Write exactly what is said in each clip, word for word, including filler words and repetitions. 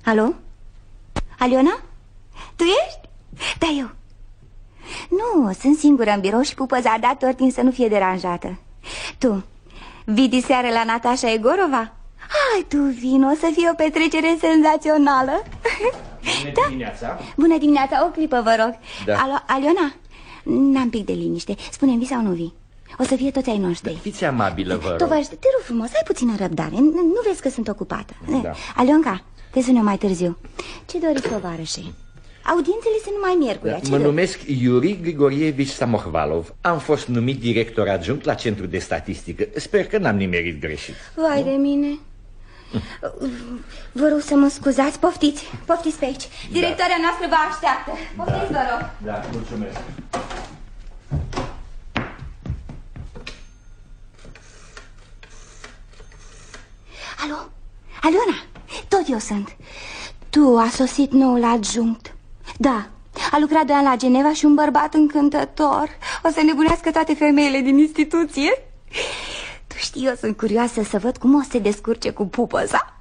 Alo? Aliona? Tu ești? Da, eu. Nu, sunt singură în birou și Pupăza a dat ordin să nu fie deranjată. Tu, vii diseară la Natasha Egorova? Hai, tu vino, o să fie o petrecere senzațională. Bună da? dimineața. Bună dimineața, o clipă, vă rog. Da. Alo, Aliona, n-am pic de liniște. Spune-mi, vii sau nu vii? O să fie toți ai noștri. Da, fiți amabilă, vă rog. Tovarăș, te rog frumos, ai puțină răbdare. Nu vezi că sunt ocupată. Da. Alionca, te sun eu mai târziu. Ce doriți, tovarășe? Audiențele sunt numai miercurea. Da, mă dori? numesc Iuri Grigorievici Samohvalov. Am fost numit director adjunct la Centrul de Statistică. Sper că n-am nimerit greșit. Vai de mine. Vă rog să mă scuzați, poftiți, poftiți pe aici. Directoarea da. noastră vă așteaptă. Poftiți, da. vă rog. Da, mulțumesc. Alo, Aliona, tot eu sunt. Tu a sosit noul adjunct. Da, a lucrat doi ani la Geneva și un bărbat încântător. O să nebunească toate femeile din instituție. Tu știi, eu sunt curioasă să văd cum o să se descurce cu Pupăza.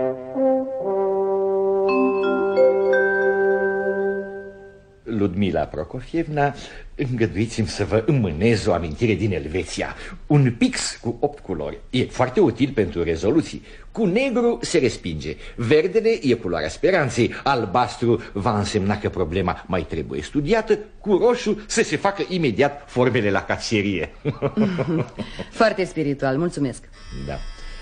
Ludmila Prokofievna, îngăduiți-mi să vă înmânez o amintire din Elveția. Un pix cu opt culori. E foarte util pentru rezoluții. Cu negru se respinge, verdele e culoarea speranței, albastru va însemna că problema mai trebuie studiată, cu roșu să se facă imediat formele la caserie. Foarte spiritual, mulțumesc. Da.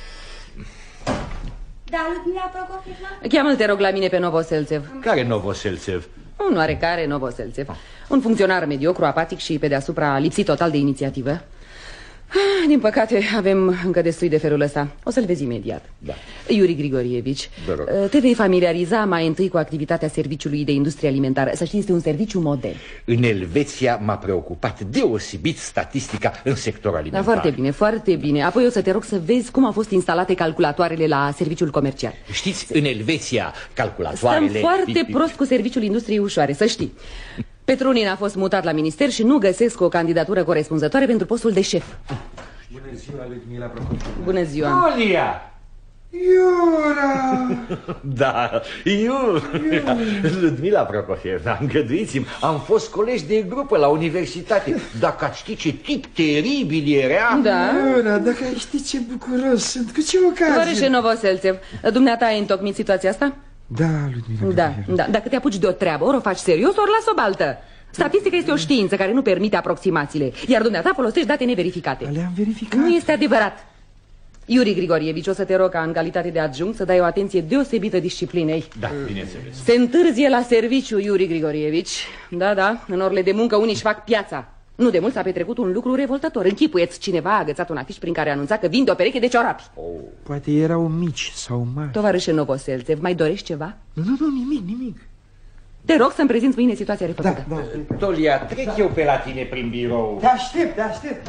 Da, Ludmila Prokofievna? Cheamă-l, te rog, la mine pe Novoseltsev. Care Novoseltsev? Un oarecare Novoseltsev. Un funcționar mediocru, apatic și pe deasupra lipsit total de inițiativă. Din păcate, avem încă destui de felul ăsta. O să-l vezi imediat. Da. Iuri Grigorievici, te vei familiariza mai întâi cu activitatea Serviciului de Industrie Alimentară. Să știi, este un serviciu model. În Elveția m-a preocupat deosebit statistica în sectorul alimentar. Da, foarte bine, foarte bine. Apoi o să te rog să vezi cum au fost instalate calculatoarele la serviciul comercial. Știți, în Elveția calculatoarele... Stăm foarte prost cu serviciul industriei ușoare, să știi. Petrunin a fost mutat la minister și nu găsesc o candidatură corespunzătoare pentru postul de șef. Bună ziua, Ludmila Prokofievna. Bună ziua. Olia! Iura! Da, Iura! Ludmila Prokofievna, îngăduiți-mi, am fost colegi de grupă la universitate. Dacă ați ști ce tip teribil era... Da? Iura, dacă ai ști ce bucuros sunt, cu ce ocazie... Tovarășe Novoseltsev, dumneata ai întocmit situația asta? Da, Ludmila. Da, da, dacă te apuci de o treabă, ori o faci serios, ori las o baltă. Statistica este o știință care nu permite aproximațiile, iar dumneata folosești date neverificate. Le-am verificat. Nu este adevărat. Iuri Grigorievici, o să te rog ca în calitate de adjunct să dai o atenție deosebită disciplinei. Da, bineînțeles. Se întârzie la serviciu, Iuri Grigorievici. Da, da, în orele de muncă unii își fac piața. Nu de mult s-a petrecut un lucru revoltător. Închipuieți, cineva a agățat un afiș prin care anunța că vinde o pereche de ciorapi. Oh. Poate erau mici sau mari. Tovarășe Novoseltsev, mai dorești ceva? Nu, nu, nu, nimic, nimic. Te rog să-mi prezinți mâine situația refăcută. Da, da. Tolia, trec eu pe la tine prin birou. Te aștept, te aștept.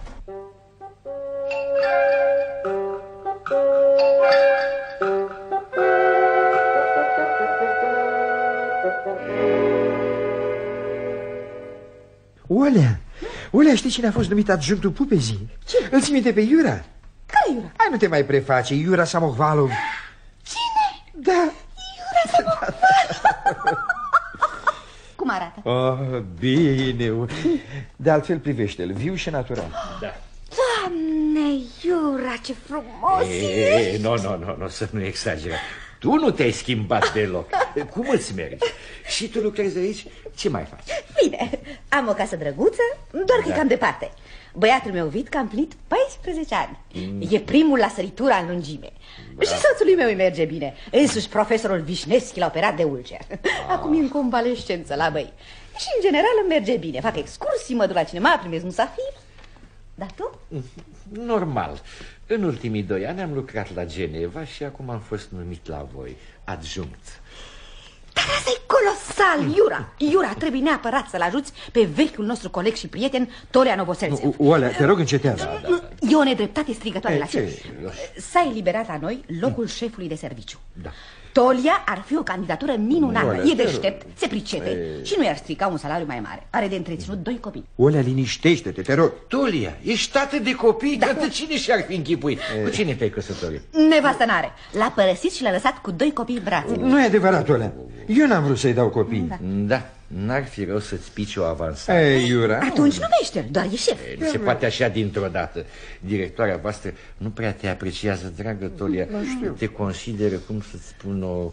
Olea, Olea, știi cine a fost numit adjunctul Pupezii? Ce? Îl ții minte pe Iura? Care Iura? Hai, nu te mai preface, Iura Samohvalov. Cine? Da. Iura Samohvalov. Cum arată? Oh, bine. De altfel privește-l, viu și natural. Da. Doamne, Iura, ce frumos e! Nu, nu, nu, nu, să nu exagerăm. Tu nu te-ai schimbat deloc. Cum îți mergi? Și tu lucrezi aici? Ce mai faci? Bine, am o casă drăguță, doar că Da. e cam departe. Băiatul meu Vit, că am plinit paisprezece ani. mm. E primul la săritura în lungime. Da. Și soțului meu îi merge bine. Însuși profesorul Vișneschi l-a operat de ulcer. Acum e în convalescență la băi. Și în general îmi merge bine. Fac excursii, mă duc la cinema, primesc musafiri. Dar tu? Normal. În ultimii doi ani am lucrat la Geneva și acum am fost numit la voi adjunct. Dar asta e colosal, Iura. Iura, trebuie neapărat să-l ajuți pe vechiul nostru coleg și prieten, Tolia Novoseltsev. Olea, te rog, încetează. Da, da, da. E o nedreptate strigătoare Ei, la ce? cer. S-a eliberat la noi locul șefului de serviciu. Da. Tolia ar fi o candidatură minunată. Olea, E deștept, se pricepe e... și nu i-ar strica un salariu mai mare. Are de întreținut doi copii. Olea, liniștește-te, te rog. Tolia, ești tată de copii? Da. Dar cine și-ar fi închipuit? E... Cu cine te-ai căsătorit? Nevastă n-are. L-a părăsit și l-a lăsat cu doi copii în brațe. Nu e adevărat, Olea. Eu n-am vrut să-i dau copii. Da, da. N-ar fi rău să-ți pici o avansare. Ei, Iura. Atunci nu mește, doar e șef. Nu se poate așa dintr-o dată. Directoarea voastră nu prea te apreciază, dragă Tolia. Te consideră, cum să-ți spun, o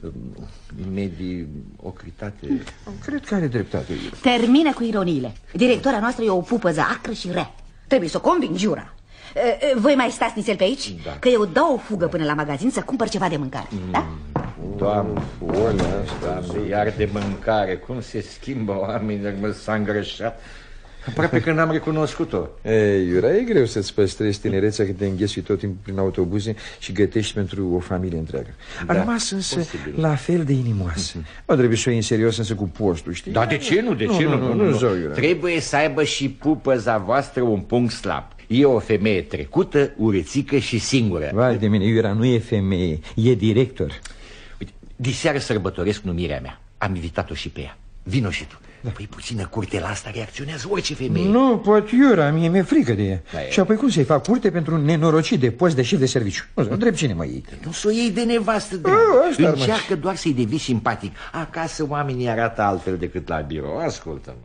mediocritate. Cred că are dreptate, Iura. Termină cu ironiile. Directora noastră e o pupăză acră și rea. Trebuie să o conving, Iura. Voi mai stați nițel pe aici? Da. Că eu dau o fugă până la magazin să cumpăr ceva de mâncare, mm. da? Doamne, Doamne, iar de mâncare, cum se schimbă oamenii, mă s-a îngrășat. Aproape că n-am recunoscut-o. Ei, Iura, e greu să-ți păstrezi tinerețea, că te înghesui tot timpul prin autobuze și gătești pentru o familie întreagă. A da, rămas însă posibil. La fel de inimoasă. Mm-hmm. Nu trebuie să o iei în serios însă cu postul, știi? Dar de ce nu? De ce nu? nu, nu, nu, nu, nu, nu. Trebuie să aibă și pupăza voastră un punct slab. E o femeie trecută, urățică și singură. Vai de mine, Iura nu e femeie, e director. Uite, diseară sărbătoresc numirea mea. Am invitat-o și pe ea. Vino și tu. Da. Păi puțină curte la asta reacționează orice femeie. Nu pot, Iura, mie mi-e frică de ea. Da, și apoi cum să-i fac curte pentru un nenorocit de post de șef de serviciu? Nu, drept cine mă iei? Nu s-o iei de nevastă, drag. Încearcă doar să-i devii simpatic. Acasă oamenii arată altfel decât la birou. Ascultă-mă.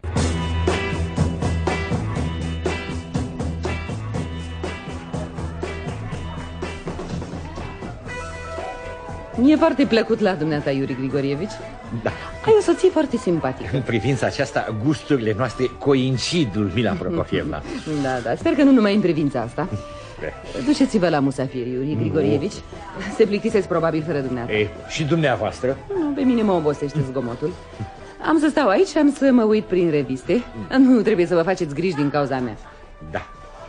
Mi-e foarte plăcut la dumneata, Iuri Grigorievici. Da. Ai o soție foarte simpatică. În privința aceasta, gusturile noastre coincid, Ludmila Prokofievna. Da, da, sper că nu numai în privința asta. Duceți-vă la musafiri, Iuri Grigorievici. Se plictisesc probabil fără dumneata. E, și dumneavoastră? Nu, pe mine mă obosește zgomotul. Am să stau aici, am să mă uit prin reviste. Nu trebuie să vă faceți griji din cauza mea. Da.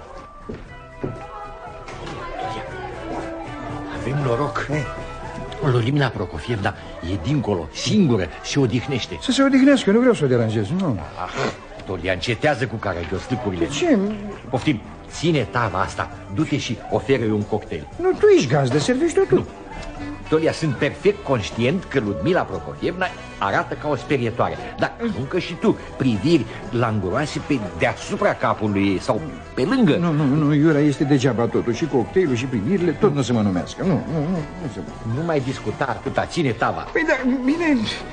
Avem noroc. Hey. Ludmila Prokofievna e dincolo, singură, se odihnește. Să se odihnească, nu vreau să o deranjez, nu. Ah, Tolia, încetează cu caragiostâcurile. De ce? Poftim, ține tava asta, du-te și oferă-i un cocktail. Nu, tu ești gazdă, servești-o tu. Nu. Tolia, sunt perfect conștient că Ludmila Prokofievna arată ca o sperietoare. Dar aruncă și tu priviri languroase pe deasupra capului sau pe lângă. Nu, nu, nu, Iura, este degeaba totul. Și cocktailul și privirile, tot nu se mă numească. Nu, nu, nu, nu se mă. Nu mai discuta atâta, ține tava. Păi da, bine.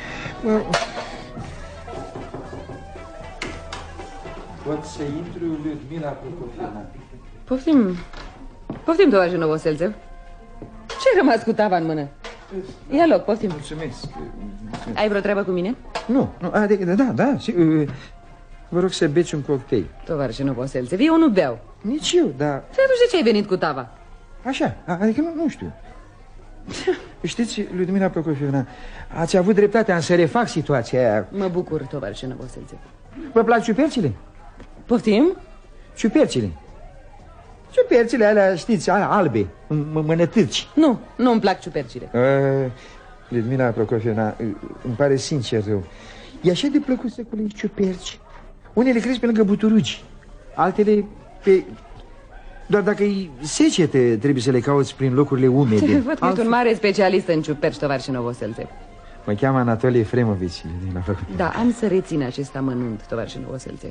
Pot să intru, Ludmila Prokofievna? Poftim, poftim, tovarășe Novoselțev. Ce-ai rămas cu tava în mână? Ia loc, poftim. Mulțumesc. Mulțumesc. Ai vreo treabă cu mine? Nu, nu, adică, da, da, și, vă rog să beți un cocktail. Tovarășe Novoselțev, eu nu beau. Nici eu, dar... Și atunci de ce ai venit cu tava? Așa, adică nu, nu știu. Știți, Ludmila Prokofievna, ați avut dreptate, am să refac situația aia. Mă bucur, tovarășe Novoselțev. Vă plac ciupercile? Poftim? Ciupercile. Ciupercile alea, știți, alea albe, mănătârci. Nu, nu-mi plac ciupercile. uh, Ludmila Prokofievna, îmi pare sincer rău. E așa de plăcut să culegi ciuperci. Unele cresc pe lângă buturugi, altele pe... Doar dacă e secete, trebuie să le cauți prin locurile umede. Văd că ești un mare specialist în ciuperci, tovarășe Novoselțev. Mă cheamă Anatolie Efremovici. Da, am să rețin acest amănunt, tovarășe Novoselțev.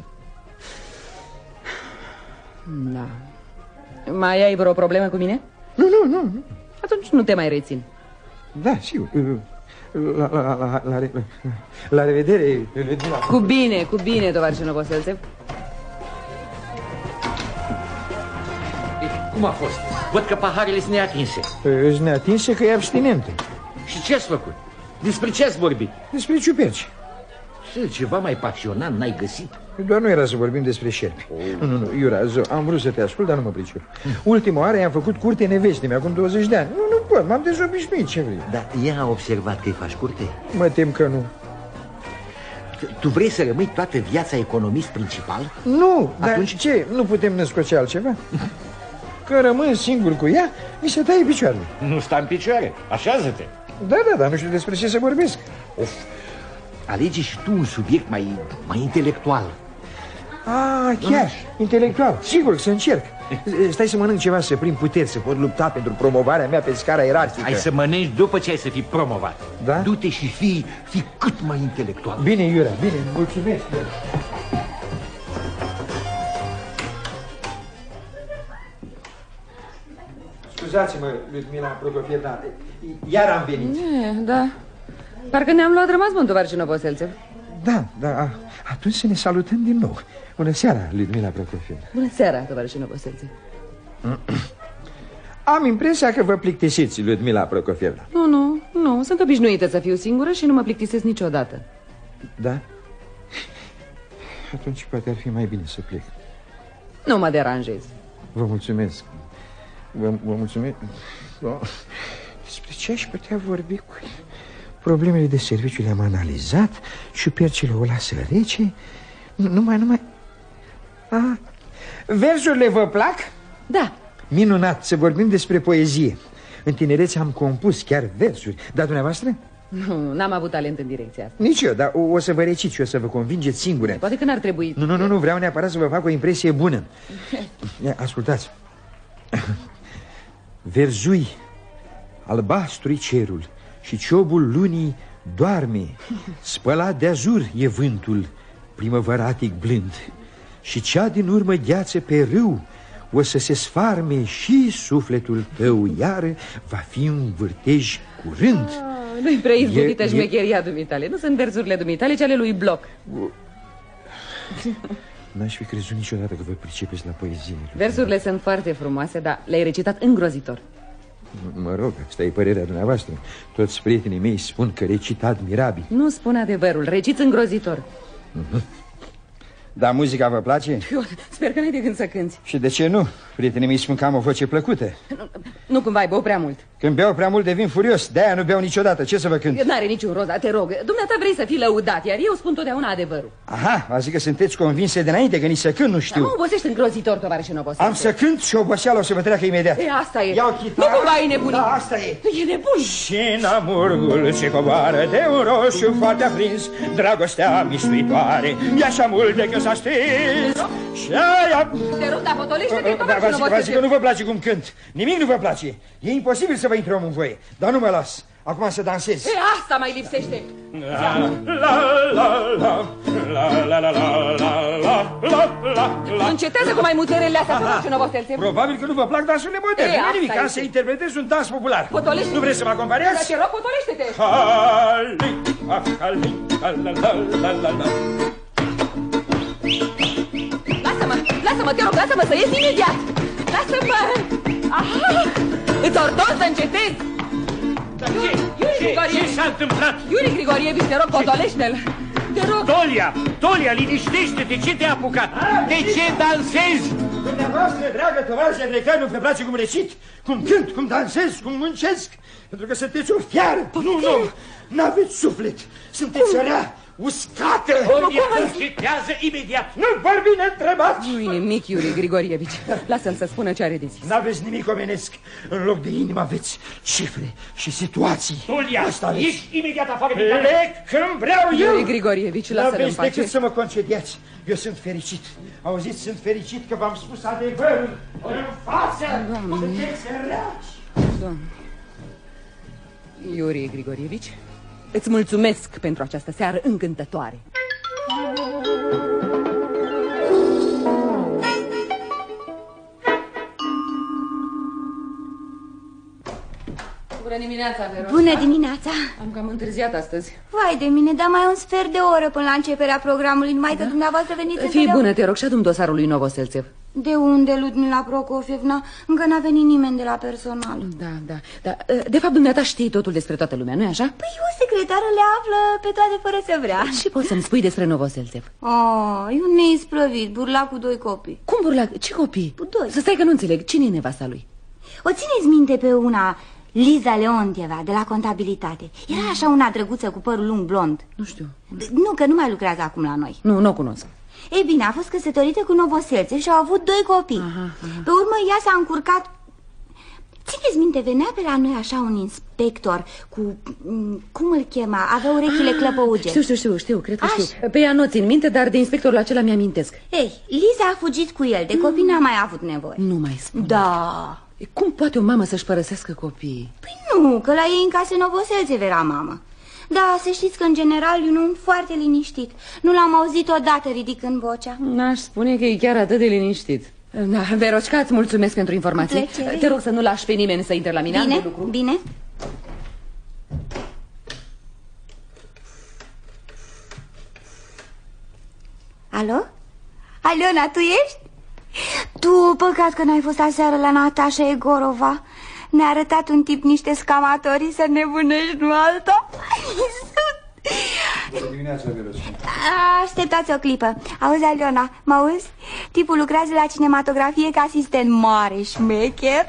Da. Mai ai vreo problemă cu mine? Nu, nu, nu, nu. Atunci nu te mai rețin. Da, sigur. La, la, la, la, la, la revedere. Cu bine, cu bine, tovarășe Novoselțev. Cum a fost? Văd că paharele sunt neatinse. Sunt neatinse că e abstinentă. Și ce-ați făcut? Despre ce ați vorbit? Despre ciuperci. Ceva mai pasionant n-ai găsit? Doar nu era să vorbim despre șerpi. Oh. Nu, nu, nu, Iura, zo, am vrut să te ascult, dar nu mă pricep. Ultima oară i-am făcut curte neveste mi acum douăzeci de ani. Nu, nu pot, m-am dezobișnuit, ce vrei. Dar ea a observat că îi faci curte? Mă tem că nu. Tu vrei să rămâi toată viața economist principal? Nu, atunci dar ce, nu putem născoce altceva? Că rămân singur cu ea, mi se taie picioarele. Nu sta în picioare, așează-te. Da, da, dar nu știu despre ce să vorbesc. Of. Alege și tu un subiect mai, mai intelectual. Ah, chiar, intelectual, sigur să încerc. Stai să mănânc ceva, să prind puteri, să pot lupta pentru promovarea mea pe scara ierarhică. Hai să mănânci după ce ai să fii promovat. Da? Du-te și fii, fii cât mai intelectual. Bine, Iurea, bine, mulțumesc. Scuzați-mă, Ludmila Prokofievna, iar am venit. E, da. Parcă ne-am luat rămas bun, tovarășe Novoselțev. Da, da, atunci să ne salutăm din nou. Bună seara, Ludmila Prokofievna. Bună seara, tovarășe Novoselțev. Am impresia că vă plictisiți, Ludmila Prokofievna. Nu, nu, nu, sunt obișnuită să fiu singură și nu mă plictisesc niciodată. Da? Atunci poate ar fi mai bine să plec. Nu mă deranjez. Vă mulțumesc. Vă, vă mulțumesc. Despre ce aș putea vorbi cu el? Problemele de serviciu le-am analizat. Ciupercile o lasă rece. Numai, numai... Ah, versurile vă plac? Da. Minunat, să vorbim despre poezie. În tinerețe am compus chiar versuri. Dar dumneavoastră? Nu, n-am avut talent în direcția asta. Nici eu, dar o, o să vă recit și o să vă convingeți singure. Poate că n-ar trebui. Nu, nu, nu, nu, vreau neapărat să vă fac o impresie bună. Ia, ascultați. Verzui, albastru-i cerul și ciobul lunii doarme. Spălat de azur e vântul, primăvăratic blând. Și cea din urmă gheață pe râu o să se sfarme și sufletul tău iar va fi un vârtej curând. Ah, nu-i prea izbudită e, șmecheria e... dumitale. Nu sunt versurile dumitale, ci ale lui Bloch. N-aș fi crezut niciodată că vă pricepeți la poezie. Versurile sunt foarte frumoase, dar le-ai recitat îngrozitor. Mă rog, asta e părerea dumneavoastră. Toți prietenii mei spun că recit admirabil. Nu spun adevărul, reciți îngrozitor. uh-huh. Dar muzica vă place? Eu sper că n-ai de gând să cânti. Și de ce nu? Prietenii mei spun că am o voce plăcută. Nu, nu cumva ai băut prea mult. Când beau prea mult devin furios. De-aia nu beau niciodată, ce să vă cânt? N-are niciun rost, dar te rog. Dumneata vrei să fii lăudat, iar eu spun totdeauna adevărul. Aha, a zis că sunteți convinse de înainte că nici să cânt nu știu. Dar mă obosești îngrozitor, tovarășe Novoselțev. Am să cânt și oboseala o să vă treacă imediat. E, asta e. Iau chitară. Nu cumva e nebunit. Da, asta e. E nebun. Și în amurgul ce coboară de un roșu foarte aprins, dragostea mistuitoare e așa mult de că s-a stins. Și aia... Te rog, dar potolește-te, tovarășe Novoselțev. Vă zic că nu vă place cum cânt. Nimic nu vă place. E imposibil să vă intre omul în voie. Dar nu mă las. Acum să dansez. E, asta mai lipsește. La la la la la la la la la la. Încetează cu mai muterele astea, tovarășe Novoselțev. Probabil că nu vă plac dansurile moderne. E, Nu e nimic, asta ca să interpretez un dans popular. Potolește-te. Nu vreți să mă acompaniați? Dar te rog, potolește-te. Hali, ah, hali, la la la la la. Lasă-mă, lasă-mă, te rog, lasă-mă să ies imediat. Lasă-mă. Aha, îți ordon să încetezi. Dar ce? Iuri Ce? Grigorievici. Ce s-a întâmplat? Iuri Grigorievici, te rog, potolește-l. Te rog. Tolia, Tolia, liniștește-te, ce te-a apucat? De ce dansezi? Dumneavoastră, dragă tovarășe Andrei, nu vă place cum recit, cum cânt, cum dansez, cum muncesc? Pentru că sunteți o fiară. Nu, nu, n-aveți suflet. Sunteți rea, uscată. Tolia, încetează imediat. Nu vorbi neîntrebați. Nu-i nimic, Iuri Grigorievici. Lasă-l să spună ce are de zis. N-aveți nimic omenesc. În loc de inimă aveți cifre și situații. Tolia, ieși imediat afară de Plec când vreau eu. Iuri Grigorievici, lasă-l în N-aveți pace. decât să mă concediați. Eu sunt fericit. Auziți, sunt fericit că v-am spus adevărul în față. Sunteți săraci. Doamne. Iuri Grigorievici, îți mulțumesc pentru această seară încântătoare. Bună dimineața, Veronica. Bună dimineața. Am cam întârziat astăzi. Vai de mine, dar mai un sfert de oră până la începerea programului, numai că Da? dumneavoastră veniți. Fii bună, te rog, și adu-mi dosarul lui Novoselțev. De unde, Ludmila Prokofievna? Încă n-a venit nimeni de la personal. Da, da, da. De fapt, dumneata știi totul despre toată lumea, nu-i așa? Păi o secretară le află pe toate fără să vrea. Și poți să-mi spui despre Novoselțev. Oh, e un neisprăvit, burlac cu doi copii. Cum burlac? Ce copii? Cu doi. Să stai că nu înțeleg. Cine e nevasta lui? O țineți minte pe una, Liza Leontieva, de la contabilitate. Era așa una drăguță cu părul lung blond. Nu știu. Nu, că nu mai lucrează acum la noi. Nu, nu o cunosc. Ei bine, a fost căsătorită cu Novoselțev și au avut doi copii. Aha, aha. Pe urmă ea s-a încurcat. Țineți minte minte, venea pe la noi așa un inspector cu... cum îl chema? Avea urechile ah, clăpăuge. Știu, știu, știu, știu, cred că Aș... știu. Pe ea nu țin minte, dar de inspectorul acela mi-amintesc. Ei, Liza a fugit cu el, de copii n-a mai avut nevoie. Nu mai spune. Da. Cum poate o mamă să-și părăsească copiii? Păi nu, că la ei în casă Novoselțev era mamă. Da, să știți că în general e un om foarte liniștit. Nu l-am auzit odată ridicând vocea. N-aș spune că e chiar atât de liniștit. Da, Veroșca, îți mulțumesc pentru informații. Plăcere. Te rog să nu lași pe nimeni să intre la mine. Bine, de lucru. Bine. Alo? Aliona, tu ești? Tu, păcat că n-ai fost aseară la Natasha Egorova. Ne-a arătat un tip niște scamatorii să nebunești, nu alta. Bună dimineața, Veroșca. Așteptați o clipă. Auzi, Aliona, mă auzi? Tipul lucrează la cinematografie ca asistent mare, șmecher.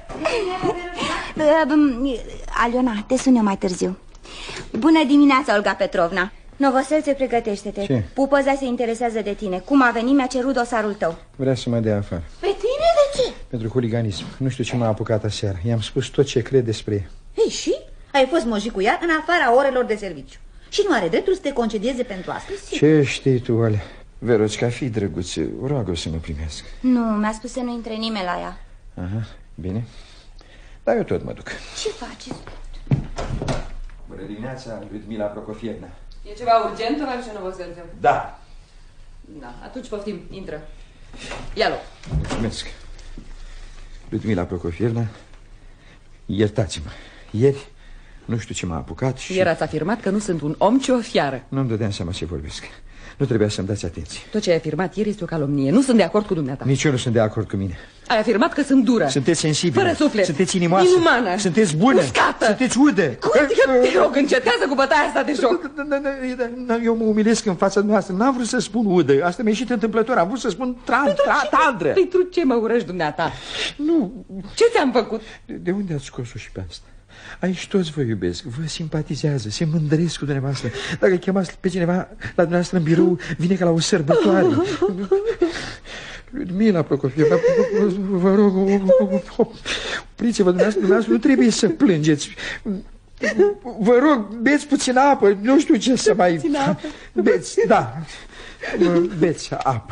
Aliona, te sun eu mai târziu. Bună dimineața, Olga Petrovna. Novoselțe, pregătește-te. Ce? Pupăza se interesează de tine. Cum a venit, mi-a cerut dosarul tău. Vrea să mă dea afară. Pe tine? De ce? Pentru huliganism. Nu știu ce m-a apucat aseară. I-am spus tot ce cred despre ea. Ei, și? Ai fost moji cu ea în afara orelor de serviciu. Și nu are dreptul să te concedieze pentru asta? Ce știi tu, Ale? Veroșca, fii drăguț, roagă să mă primesc. Nu, mi-a spus să nu intre nimeni la ea. Aha, bine. Dar eu tot mă duc. Ce faci? Bună dimineața, Ludmila Prokofievna. E ceva urgent, tovarășe Novoselțev? Da. Da, atunci poftim, intră. Ia-l. Mulțumesc. Ludmila Prokofievna, iertați-mă. Ieri nu știu ce m-a apucat și... Ieri ați afirmat că nu sunt un om, ci o fiară. Nu-mi dădeam seama ce vorbesc. Nu trebuia să-mi dați atenție. Tot ce ai afirmat ieri este o calomnie. Nu sunt de acord cu dumneata. Nici eu nu sunt de acord cu mine. Ai afirmat că sunt dură. Sunteți sensibilă. Fără suflet. Sunteți inimoasă. Inumană. Sunteți bună. Uscată. Sunteți udă. Cum? Te rog, încetează cu bătaia asta de joc. Eu mă umilesc în fața noastră. N-am vrut să spun udă. Asta mi-a ieșit întâmplător. Am vrut să spun tandră. Pentru ce mă urăști dumneata? Nu. Ce ți-am făcut? De unde ați scos-o și pe asta? Aici toți vă iubesc, vă simpatizează, se mândresc cu dumneavoastră. Dacă chemați pe cineva la dumneavoastră în birou, vine ca la o sărbătoare. Ludmila Prokofievna, vă rog, opriți-vă, dumneavoastră, nu trebuie să plângeți. Vă rog, beți puțină apă, nu știu ce să mai... Beți, da, beți apă.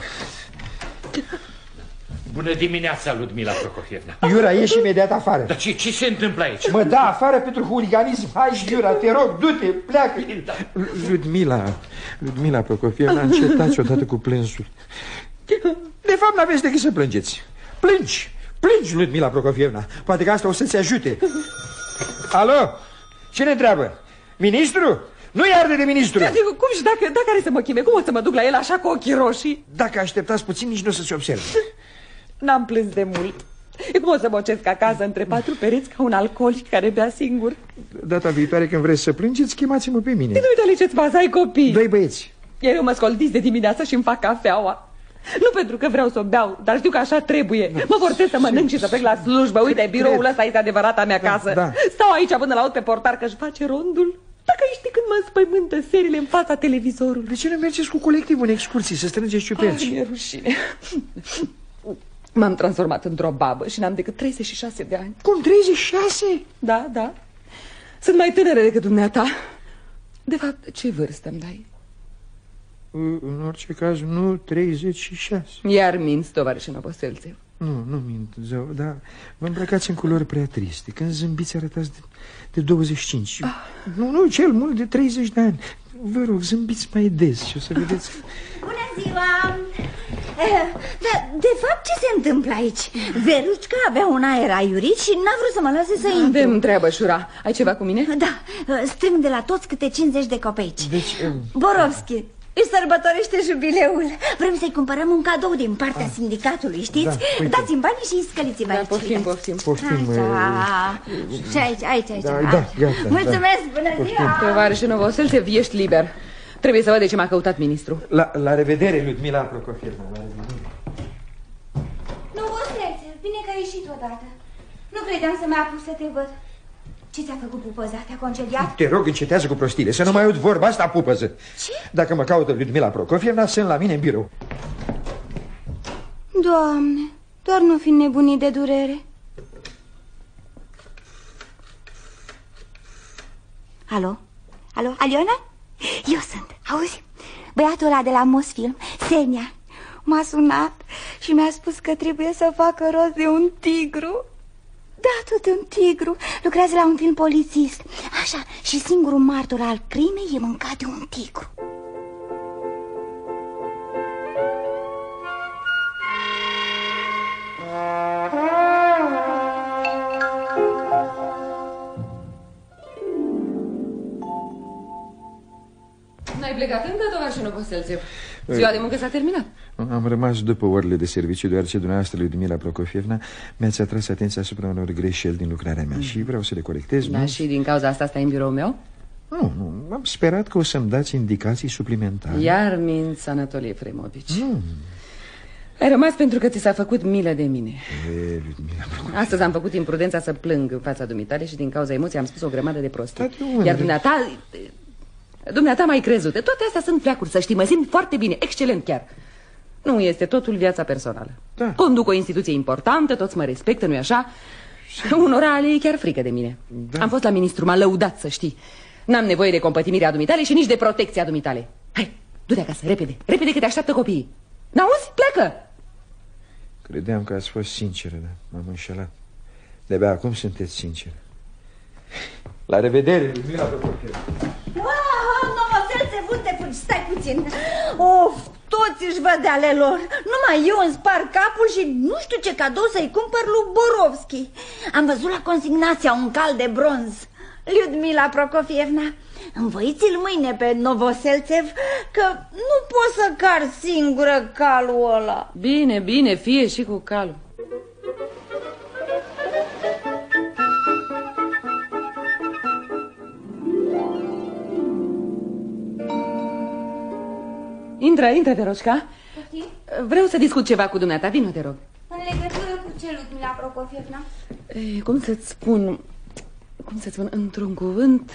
Bună dimineața, Ludmila Prokofievna. Iura, ieși imediat afară. Dar ce, ce se întâmplă aici? Mă da afară pentru huliganism. Hai, Iura, te rog, du-te, pleacă. Ludmila, Ludmila Prokofievna, încetați odată cu plânsul. De fapt, n-aveți decât să plângeți. Plângi, plângi, Ludmila Prokofievna. Poate că asta o să-ți ajute. Alo, cine întreabă? Ministru? Nu-i arde de ministru. Cum și dacă, dacă are să mă chime? Cum o să mă duc la el așa cu ochii roșii? Dacă așteptați puțin, nici nu o să se observe. N-am plâns de mult. E cum o să mocesc acasă între patru pereți ca un alcoolic care bea singur? Data viitoare când vreți să plângeți, chemați-mă pe mine. Nu uite, ce-ți pasă, ai copii. Doi băieți. Iar eu mă scoltiți de dimineață și îmi fac cafeaua. Nu pentru că vreau să o beau, dar știu că așa trebuie. Mă forțez să mănânc și să plec la slujbă. Uite, biroul ăsta este adevărata mea casă. Da, da. Stau aici până l-aud pe portar că își face rondul. Dacă știi când mă înspăimântă serile în fața televizorului. De ce nu mergeți cu colectivul în excursii, să strângeți ciuperci? Mi-e rușine. M-am transformat într-o babă și n-am decât treizeci și șase de ani. Cum, treizeci și șase? Da, da. Sunt mai tânără decât dumneata. De fapt, ce vârstă îmi dai? În orice caz, nu treizeci și șase. Iar minți, tovarășe Novoselțev. Nu, nu mint, zău, dar vă îmbrăcați în culori prea triste. Când zâmbiți arătați de, de douăzeci și cinci. Ah. Nu, nu, cel mult de treizeci de ani. Vă rog, zâmbiți mai des și o să vedeți. Bună ziua! Dar, de fapt, ce se întâmplă aici? Verușca avea un aer aiurit și n-a vrut să mă lase să intru. Avem treabă, Șura. Ai ceva cu mine? Da, strâng de la toți câte cincizeci de copeici. Deci... Borovski își sărbătorește jubileul. Vrem să-i cumpărăm un cadou din partea ah. sindicatului, știți? Da, dați-mi banii și scăliți-vă da, aici. Poftim, poftim. Poftim. Și aici, aici, aici. Da, da, gata, mulțumesc, da. Bună ziua! Tovarășe Novoselțev, ești liber. Trebuie să văd de ce m-a căutat ministru. La, la revedere, Ludmila Prokofievna. La revedere. Novoselțev, bine că ai ieșit odată. Nu credeam să mă apuc să te văd. Ce ți-a făcut pupăza? Te-a concediat? Te rog, încetează cu prostile, să nu mai aud vorba asta, pupăză. Ce? Dacă mă caută Ludmila Prokofievna, sunt la mine în birou. Doamne, doar nu fi nebunit de durere. Alo? Alo? Aliona? Eu sunt, auzi? Băiatul ăla de la Mosfilm, Senia, m-a sunat și mi-a spus că trebuie să facă rost de un tigru. Da, tot un tigru. Lucrează la un film polițist. Așa, și singurul martor al crimei e mâncat de un tigru. N-ai plecat încă, tovarășul Novoselțev? Ziua de muncă s-a terminat. Am rămas după orele de serviciu, deoarece dumneavoastră, Ludmila Prokofievna, mi-ați atras atenția asupra unor greșeli din lucrarea mea mm. și vreau să le corectez. Da, nu? Și din cauza asta stai în biroul meu? Nu, nu, am sperat că o să-mi dați indicații suplimentare. Iar minți, Anatolie Efremovici. Mm. Ai rămas pentru că ți s-a făcut milă de mine. E, Ludmila, astăzi am făcut imprudența să plâng în fața dumitale și din cauza emoției am spus o grămadă de prostii. Iar dumneata... Dumneata m-ai crezut. Toate astea sunt fleacuri, să știi, mă simt foarte bine, excelent chiar. Nu este totul viața personală. Da. Conduc o instituție importantă, toți mă respectă, nu-i așa? Unora le e chiar frică de mine. Da. Am fost la ministru, m-a lăudat, să știi. N-am nevoie de compătimirea dumitale și nici de protecția dumitale. Hai, du-te acasă, repede, repede că te așteaptă copiii. N-auzi? Pleacă! Credeam că ați fost sinceră, dar m-am înșelat. De-abia acum sunteți sinceră. La revedere, Ludmila Prokofievna. Stai puțin. Of, toți își văd de ale lor. Numai eu îmi spar capul și nu știu ce cadou să-i cumpăr lui Borovski. Am văzut la consignația un cal de bronz. Ludmila Prokofievna, învăiți-l mâine pe Novoselțev, că nu pot să car singură calul ăla. Bine, bine, fie și cu calul. Intră, intră, Veroșca. Vreau să discut ceva cu dumneata, vină, te rog. În legătură cu ce, Ludmila Prokofievna? E, cum să-ți spun, cum să-ți spun, într-un cuvânt,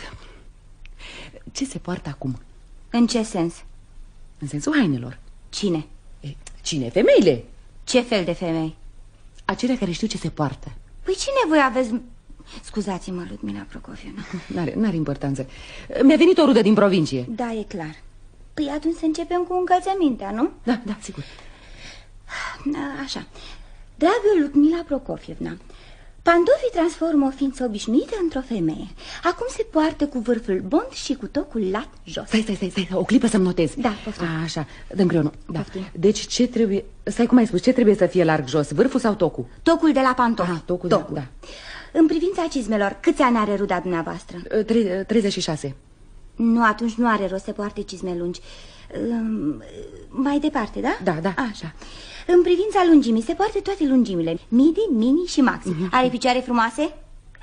ce se poartă acum? În ce sens? În sensul hainelor. Cine? E, cine? Femeile. Ce fel de femei? Acelea care știu ce se poartă. Păi cine voi aveți... Scuzați-mă, Ludmila Prokofievna. N-are, n-are importanță. Mi-a venit o rudă din provincie. Da, e clar. Păi atunci să începem cu încălțămintea, nu? Da, da, sigur. Așa. Dragă Ludmila Prokofievna, pantofii transformă o ființă obișnuită într-o femeie. Acum se poartă cu vârful bond și cu tocul lat jos. Stai, stai, stai, stai o clipă să-mi notez. Da, poftim. Așa, dăm creionul. Da. Deci ce trebuie... Stai, cum ai spus, ce trebuie să fie larg jos, vârful sau tocul? Tocul de la pantofi. Ah, tocul, tocul. Da, da. În privința cizmelor, câți ani are ruda dumneavoastră? Tre treizeci și șase. Nu, atunci nu are rost să poarte cizme lungi. um, Mai departe, da? Da, da. Așa. În privința lungimii, se poartă toate lungimile, midi, mini și maxi. uh-huh. Are picioare frumoase?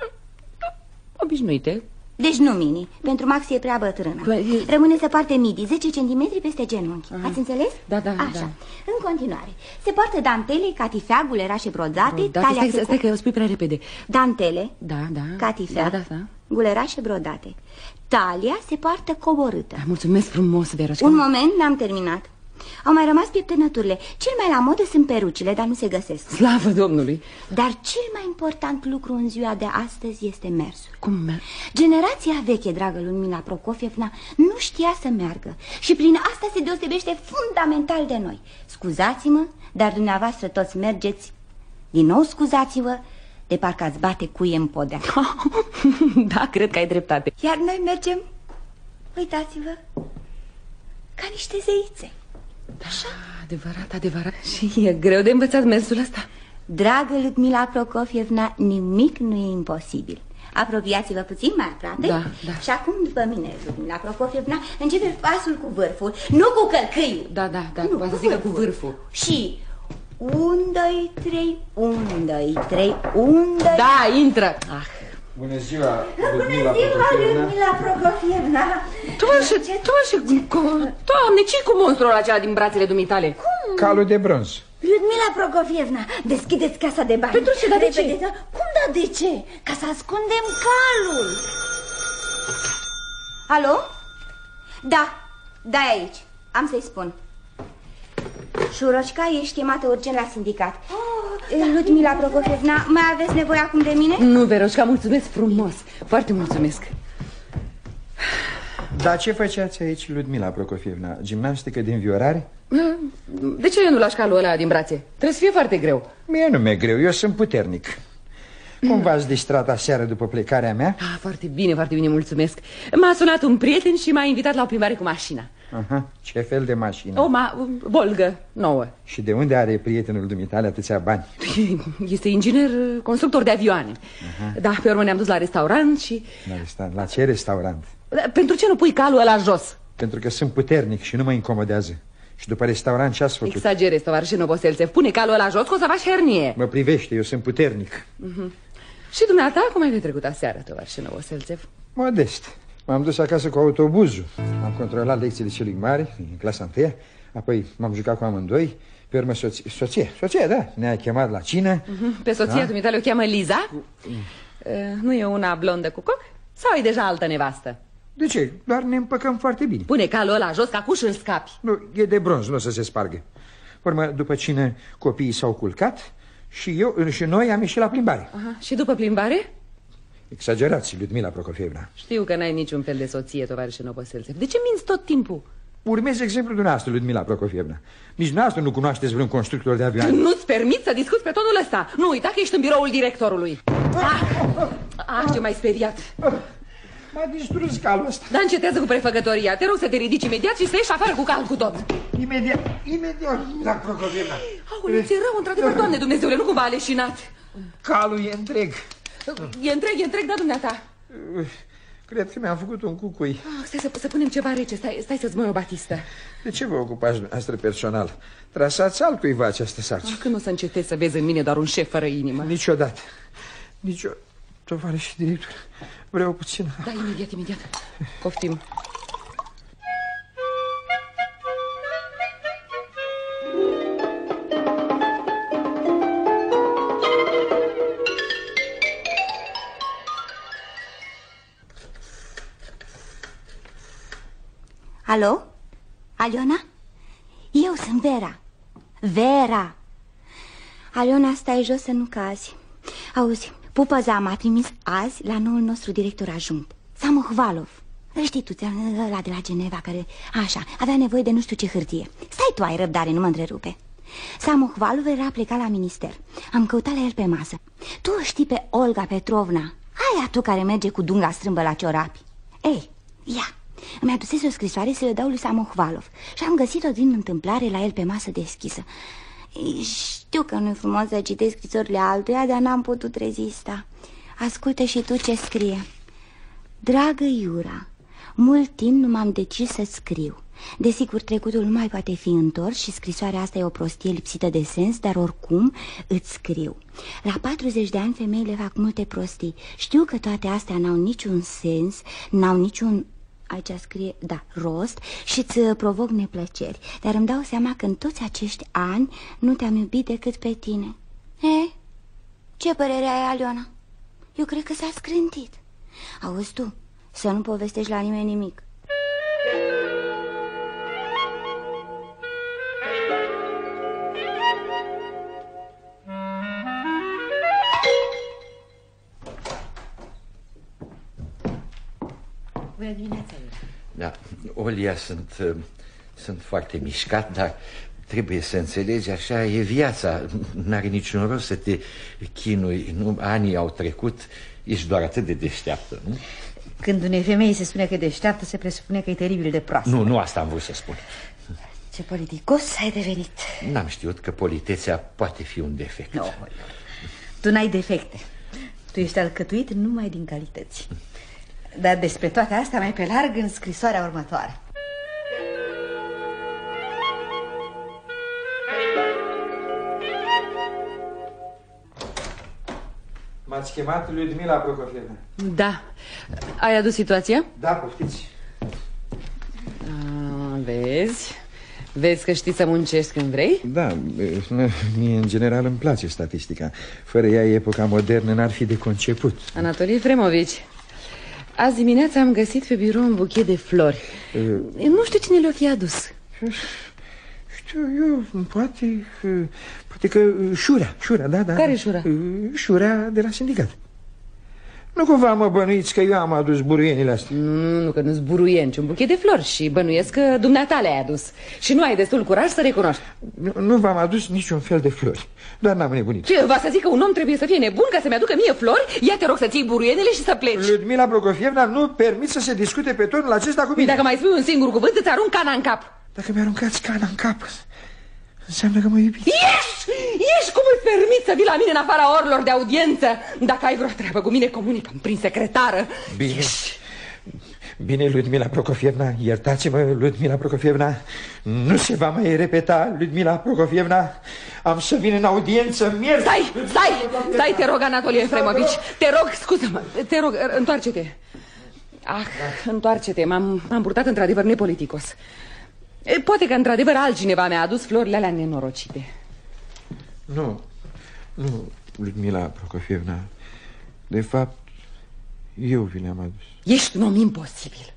Obișnuite. Deci nu mini, pentru maxi e prea bătrână. Rămâne să poarte midi, zece centimetri peste genunchi. uh-huh. Ați înțeles? Da, da, Așa. da. În continuare, se poartă dantele, catifea, gulerașe brodate, brodate. talia Stai, se stai că o spui prea repede. Dantele, da, da. catifea, da, da, da. gulerașe brodate. Talia se poartă coborâtă. Da, mulțumesc frumos, Veroșca. Un moment, n-am terminat. Au mai rămas pieptănăturile. Cel mai la modă sunt perucile, dar nu se găsesc. Slavă Domnului! Dar cel mai important lucru în ziua de astăzi este mersul. Cum merg? Generația veche, dragă Ludmila Prokofievna, nu știa să meargă și prin asta se deosebește fundamental de noi. Scuzați-mă, dar dumneavoastră toți mergeți. Din nou scuzați-vă, de parcă ați bate cuie în podea. Da, cred că ai dreptate. Iar noi mergem, uitați-vă, ca niște zeițe. Așa? Da, adevărat, adevărat. Și e greu de învățat mersul ăsta. Dragă Ludmila Prokofievna, nimic nu e imposibil. Apropiați-vă puțin mai aproape. Da, da. Și acum, după mine, Ludmila Prokofievna, începe pasul cu vârful, nu cu călcâiul. Da, da, da, nu, v-am să zică cu vârful. Și un, doi, trei, un, doi, trei, un, doi... Da, intră. Ah. Bună ziua, Ludmila Ludmila Prokofievna. Toașă, toașă, Doamne, ce-i cu monstrul acela din brațele dumitale? Cum? Calul de bronz. Ludmila Prokofievna, deschideți casa de bani. Pentru ce, dar de ce? Cum da de ce? Ca să ascundem calul. Alo? Da, da, aici. Am să-i spun. Șuroșca, ești chemată urgent la sindicat. oh, Ludmila Prokofievna, mai aveți nevoie acum de mine? Nu, Veroșca, mulțumesc frumos. Foarte mulțumesc. Dar ce făceați aici, Ludmila Prokofievna? Gimnastică din viorare? De ce eu nu lași calul ăla din brațe? Trebuie să fie foarte greu. Mie nu mi-e greu, eu sunt puternic. Cum v-ați distrat aseară după plecarea mea? Ah, foarte bine, foarte bine, mulțumesc. M-a sunat un prieten și m-a invitat la o plimbare cu mașina. Aha, ce fel de mașină? O ma Volgă nouă. Și de unde are prietenul dumitale atâția bani? Este inginer, constructor de avioane. Aha. Da, pe urmă ne-am dus la restaurant și... La restaurant? La ce restaurant? Da, pentru ce nu pui calul ăla jos? Pentru că sunt puternic și nu mă incomodează. Și după restaurant ce-ați făcut? Exagerezi, tovarășe Novoselțev. Pune calul ăla jos că o să faci hernie. Mă privește, eu sunt puternic. uh-huh. Și dumneata, cum ai petrecut aseară, tovarășe Novoselțev? Modest. M-am dus acasă cu autobuzul. Am controlat lecțiile celui mare, în clasa întâia. Apoi m-am jucat cu amândoi. Pe urmă soție, soție, soție, da, ne-a chemat la cină. uh-huh. Pe soția da? dumitale o cheamă Liza? Cu... uh, Nu e una blondă cu coc? Sau e deja altă nevastă? De ce? Doar ne împăcăm foarte bine. Pune calul ăla jos, ca cuși îl scapi. Nu, e de bronz, nu o să se spargă. Urmă, după cină, copiii s-au culcat și eu și noi am ieșit la plimbare. Aha. Și după plimbare? Exagerați, Ludmila Prokofievna. Știu că n-ai niciun fel de soție, tovarășe Novoselțev. De ce minți tot timpul? Urmez exemplul dumneavoastră, Ludmila Prokofievna. Nici dumneavoastră nu cunoașteți vreun constructor de avioane. Nu-ți permit să discuți pe tonul ăsta. Nu uita că ești în biroul directorului. Ah, ah ce m-ai speriat. M-a distrus calul ăsta. Dar încetează cu prefăcătoria. Te rog să te ridici imediat și să ieși afară cu cal cu tot. Imediat, imediat, Ludmila Prokofievna. Aoleu, ți-e rău, într-adevăr, Doamne Dumnezeule, nu cumva a leșinat. Calul e întreg. E întreg, e întreg, da, dumneata? Cred că mi-am făcut un cucui. Ah, stai să, să punem ceva rece, stai, stai să-ți măi o batistă. De ce vă ocupați noastră personal? Trasați altcuiva această sarcină. Ah, când o să încetezi să vezi în mine doar un șef fără inimă? Niciodată. Nici o... Tovarăș director, vreau puțin. Da, imediat, imediat. Poftim. Alo? Aliona? Eu sunt Vera. Vera! Aliona, stai jos să nu cazi. Auzi, Pupăza m-a trimis azi la noul nostru director adjunct, Samohvalov. Știi tu, ăla de la Geneva care, așa, avea nevoie de nu știu ce hârtie. Stai tu, ai răbdare, nu mă întrerupe. Samohvalov era plecat la minister. Am căutat la el pe masă. Tu știi pe Olga Petrovna, aia tu care merge cu dunga strâmbă la ciorapi. Ei, ia, îmi adusese o scrisoare să le dau lui Samohvalov și am găsit-o din întâmplare la el pe masă deschisă. Știu că nu-i frumos să citești scrisorile altuia, dar n-am putut rezista. Ascultă și tu ce scrie. Dragă Iura, mult timp nu m-am decis să scriu. Desigur, trecutul nu mai poate fi întors și scrisoarea asta e o prostie lipsită de sens, dar oricum îți scriu. La patruzeci de ani femeile fac multe prostii. Știu că toate astea n-au niciun sens, n-au niciun... Aici scrie, da, rost și îți provoc neplăceri. Dar îmi dau seama că în toți acești ani nu te-am iubit decât pe tine. E? Ce părere ai, Aliona? Eu cred că s-a scrântit. Auzi tu, să nu povestești la nimeni nimic. Bună dimineața, Da, Olia, sunt, sunt foarte mișcat, dar trebuie să înțelegi, așa e viața. N-are niciun rost să te chinui. Nu, anii au trecut, ești doar atât de deșteaptă, nu? Când unei femei se spune că e deșteaptă, se presupune că e teribil de proastă. Nu, nu asta am vrut să spun. Ce politicos ai devenit. N-am știut că politețea poate fi un defect. No, tu n-ai defecte. Tu ești alcătuit numai din calități. Dar despre toate astea mai pe larg în scrisoarea următoare. M-ați chemat Ludmila Prokofievna. Da. Ai adus situația? Da, poftiți. A, vezi? Vezi că știi să muncești când vrei? Da, mie în general îmi place statistica. Fără ea epoca modernă n-ar fi de conceput. Anatoli Efremovici, azi dimineața am găsit pe birou un buchet de flori. uh, Nu știu cine le-o fi adus. Știu eu, poate Poate că Șurea, Șurea, da, da. Care Șurea? Șurea de la sindicat. Nu cumva mă bănuiți că eu am adus buruienile astea? Nu, nu că nu-s buruieni, ci un buchet de flori. Și bănuiesc că dumneata le-ai adus. Și nu ai destul curaj să recunoști. Nu, nu v-am adus niciun fel de flori. Doar n-am nebunit. Ce, va să zic că un om trebuie să fie nebun ca să-mi aducă mie flori? Ia te rog să ții buruienele și să pleci. Ludmila Prokofievna nu permit să se discute pe tonul acesta cu mine. Dacă mai spui un singur cuvânt, îți arunc cana în cap. Dacă mi-aruncați cana în cap, înseamnă că mă iubiți. Ești! Ești! Cum îți permit să vii la mine în afara orilor de audiență? Dacă ai vreo treabă cu mine, comunică-mi prin secretară. Bine. Ești. Bine, Ludmila Prokofievna, iertați-mă, Ludmila Prokofievna. Nu se va mai repeta, Ludmila Prokofievna. Am să vin în audiență miercuri. Stai, stai, stai, te rog, Anatoli Efremovici. Te rog, scuză-mă, te rog, întoarce-te. Ah, întoarce-te, m-am purtat într-adevăr nepoliticos. Poate că într-adevăr altcineva mi-a adus florile alea nenorocite. Nu, nu, Ludmila Prokofievna. De fapt, eu vi le-am adus. Ești un om imposibil.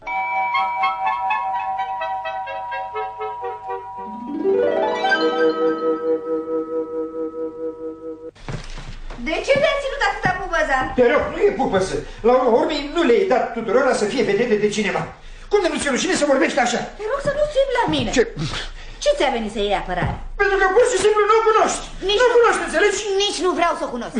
De ce te-ai ținut atâta pupăza? Te rog, nu e pupăsă. La urmă urmei nu le-ai dat tuturora să fie vedete de cineva. Cum de nu ți-e rușine să vorbești așa? Te rog să nu țipi la mine. Ce? Ce ți-a venit să iei apărare? Pentru că pur și simplu nu o cunoști. Nici nu o nu cunoști, înțelegi? Nici nu vreau să o cunosc.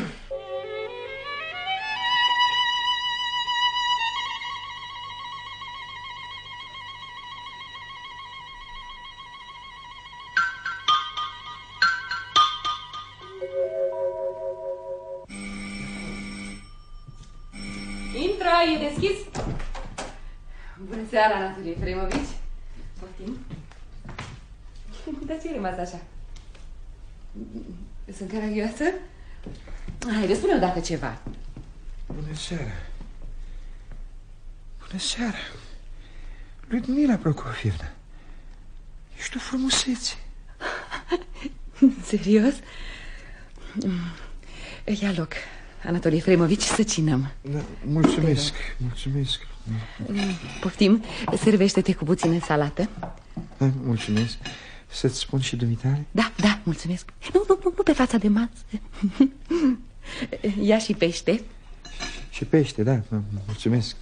Intră, e deschis. Bună seara, Anatoli Efremovici. Poftim. Dar ce-ai rămas așa? Sunt caragioasă? Haide, spune odată ceva. Bună seara. Bună seara. Ludmila Prokofievna, ești o frumusețe. Serios? Ia loc, Anatoli Efremovici, să cinăm. Da, mulțumesc, mulțumesc. Poftim, servește-te cu puțină salată. Da, mulțumesc. Să-ți spun și dumitare? Da, da, mulțumesc. Nu, nu, nu, nu pe fața de masă. Ia și pește. Și pește, da, mulțumesc.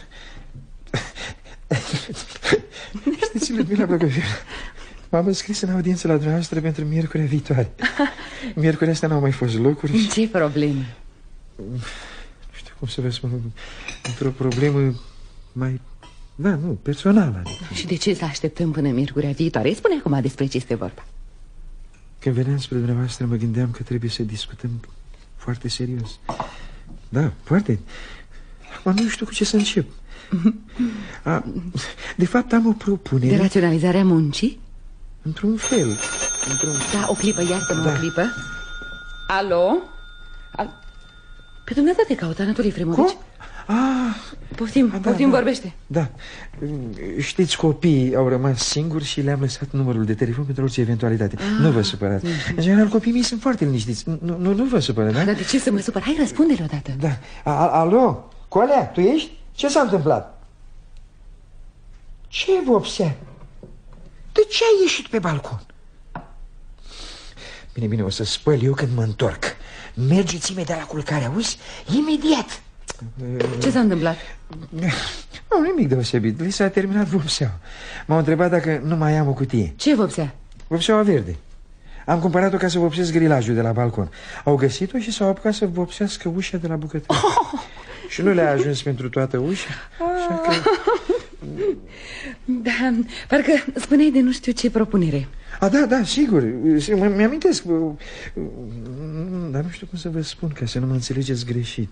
Știți, Ludmila Prokofievna, m-am înscris în audiență la dumneavoastră pentru miercurea viitoare. Miercurea astea n-au mai fost locuri. Ce probleme? Nu știu cum să vă spun. Într-o problemă mai... Da, nu, personală. Și de ce să așteptăm până miercurea viitoare? Spune acum despre ce este vorba. Când veneam spre dumneavoastră, mă gândeam că trebuie să discutăm foarte serios. Da, foarte. Acum nu știu cu ce să încep. A, de fapt, am o propunere. De raționalizarea muncii? Într-un fel. Într-un... Da, o clipă, iartă-mă, da. o clipă. Alo? Al... Pe dumneata te caută, Anatoli Efremovici. Cum? Ah, poftim, a, da, poftim, da, vorbește. Da. Știți, copiii au rămas singuri și le-am lăsat numărul de telefon pentru orice eventualitate. Ah, nu vă supărați. În general, copiii mei sunt foarte liniștiți. Nu, nu, nu vă supărați, da? Dar de ce să mă supăr? Hai, răspunde-le odată. Da. A, alo, Colea, tu ești? Ce s-a întâmplat? Ce vopsea? De ce ai ieșit pe balcon? Bine, bine, o să spăl eu când mă întorc. Mergeți imediat la culcare, auzi? Imediat. Ce s-a întâmplat? Nu, nimic deosebit. Li s-a terminat vopseaua. M-au întrebat dacă nu mai am o cutie. Ce vopsea? Vopseaua verde. Am cumpărat-o ca să vopsesc grilajul de la balcon. Au găsit-o și s-au apucat să vopsească ușa de la bucătărie. Oh! Și nu le-a ajuns pentru toată ușa. Așa că... Da, parcă spuneai de nu știu ce propunere. A, da, da, sigur, mi-amintesc. Dar nu știu cum să vă spun, ca să nu mă înțelegeți greșit.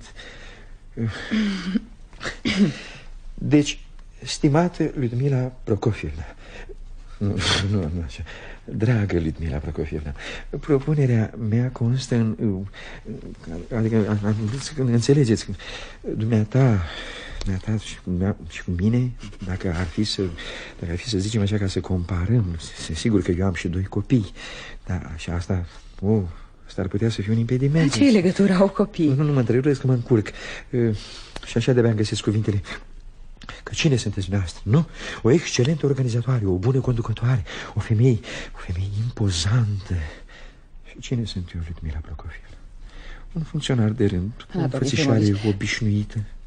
Deci, stimată Ludmila Prokofievna, nu, nu, nu așa, dragă Ludmila Prokofievna, propunerea mea constă în... Adică, înțelegeți, dumneata... Ta și cu, mea, și cu mine, dacă ar fi să dacă ar fi să zicem așa, ca să comparăm, sigur că eu am și doi copii, dar și asta, oh, asta ar putea să fie un impediment. Ce legătură au copiii? Nu, nu mă întreb, că mă încurc. Și așa de-abia îmi găsesc cuvintele. Că cine sunteți dumneavoastră, nu? O excelentă organizatoare, o bună conducătoare, o femeie, o femeie impozantă. Și cine sunt eu, Ludmila Prokofievna? Un funcționar de rând, o fățișoare obișnuită.